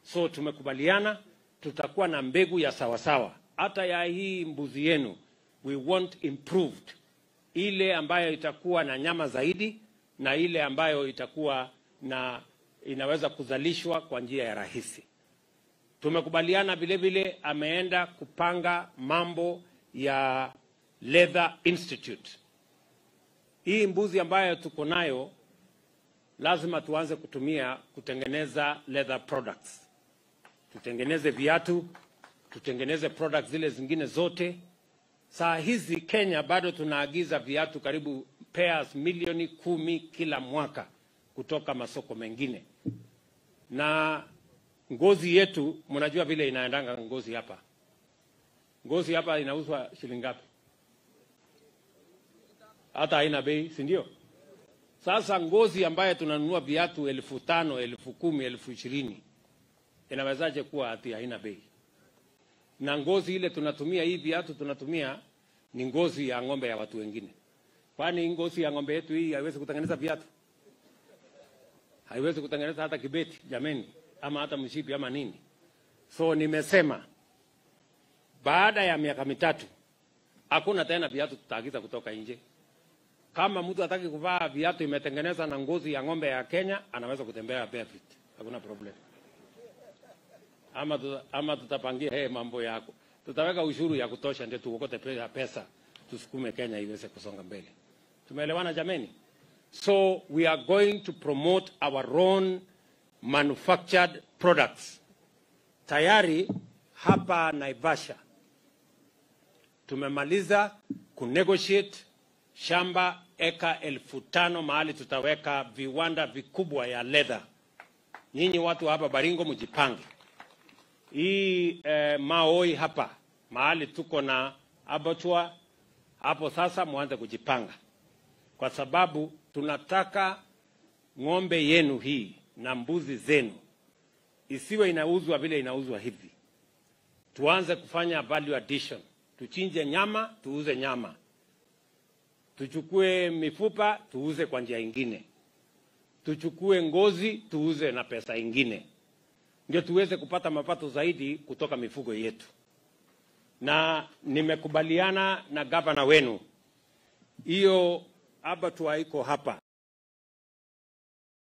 So tumekubaliana tutakuwa na mbegu ya sawasawa. Hata ya hii mbuzi yenu, we want improved. Ile ambayo itakuwa na nyama zaidi na ile ambayo itakuwa na inaweza kuzalishwa kwa njia ya rahisi. Tumekubaliana vile vile ameenda kupanga mambo ya Leather Institute. Hii mbuzi ambayo tuko nayo lazima tuanze kutumia kutengeneza leather products. Tutengeneze viatu, tutengeneze products zile zingine zote. Saa hizi Kenya bado tunaagiza viatu karibu pairs milioni 10 kila mwaka kutoka masoko mengine. Na ngozi yetu, mnajua vile inaendanga ngozi hapa. Ngozi hapa inauzwa shilingi ngapi? Hata haina bei, si ndio? Sasa ngozi ambayo tunanunua viatu 5,000, 10,000, 20,000 inawezaje kuwa ati haina bei? Na ngozi ile tunatumia, hii viatu tunatumia ni ngozi ya ng'ombe ya watu wengine. Kwani ngozi ya ng'ombe yetu hii haiwezi kutengeneza viatu? Haiwezi kutengeneza hata kibeti, jameni, ama hata mshipi ama nini. So nimesema baada ya miaka 3 hakuna tena viatu tutaagiza kutoka nje. Kama mtu hataki kuvaa viatu imetengeneza na ngozi ya ng'ombe ya Kenya, anaweza kutembea barefoot. Hakuna problem. Ama tutapangia mambo yako. Tutaweka ushuru ya kutosha ndio tuokote pesa tusukume Kenya iweze kusonga mbele. Tumeelewana jameni? So we are going to promote our own manufactured products. Tayari hapa Naivasha tumemaliza kunegotiate shamba eka 5,000 mahali tutaweka viwanda vikubwa ya leather. Nyinyi watu hapa Baringo mjipange. Hii Maoi hapa mahali tuko na abattoir hapo sasa muanze kujipanga. Kwa sababu tunataka ng'ombe yenu hii na mbuzi zenu isiwe inauzwa vile inauzwa hivi. Tuanze kufanya value addition. Tuchinje nyama, tuuze nyama. Tuchukue mifupa, tuuze kwa njia ingine. Tuchukue ngozi, tuuze na pesa ingine. Ndio tuweze kupata mapato zaidi kutoka mifugo yetu. Na nimekubaliana na gavana wenu. Hiyo abattoir iko hapa.